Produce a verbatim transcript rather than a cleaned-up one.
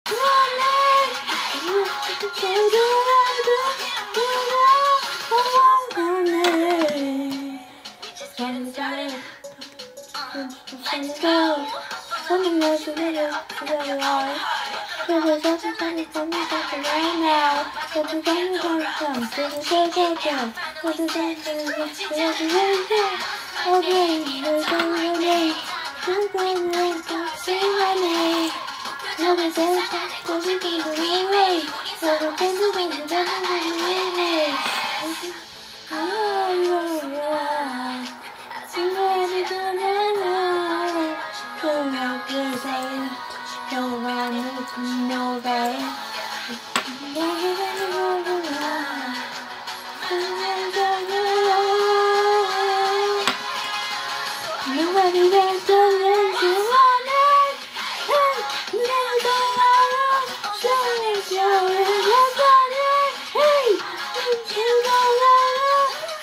Something else you did it together life. Cause there's nothing funny for me talking right now. But the time is on time, so the show's okay. But the time is on time, so the show's okay. Okay, there's only your name. There's only your name, say my name. Never say that, cause you can do it away. Never can do it, you never can do it away. Oh, yeah, yeah. See what you do now. You're not good, no one, no way.